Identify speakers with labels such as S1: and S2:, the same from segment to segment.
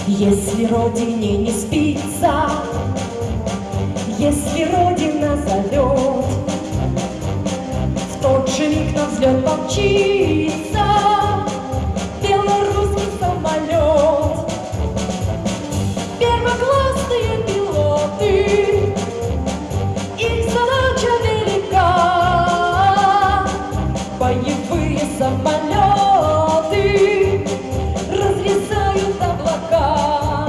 S1: Если родине не спится, если родина зовет, в тот же миг на взлет помчится белорусский самолет. Первоклассные пилоты, их задача велика. Боевые самолеты разрезают облака.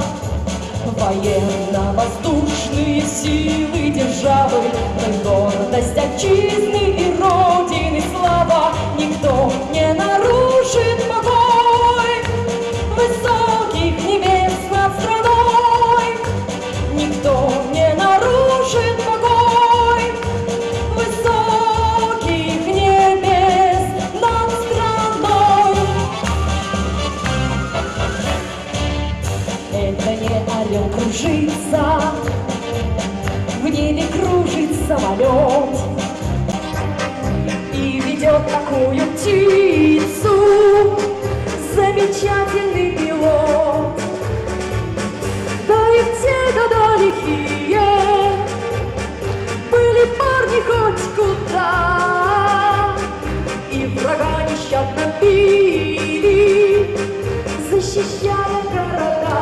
S1: Военно-воздушные силы державы, мы гордость отчизны и родины слава. Никто не нарушит покой высоких небес над страной. Никто не нарушит покой высоких небес над страной. Это не орел кружится, в небе кружит самолет и ведет такую птицу замечательный пилот. Да и в те года лихие были парни хоть куда, и врага нещадно били, защищая города.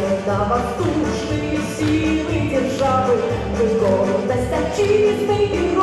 S1: Военно-воздушные силы державы, мы гордость отчизны и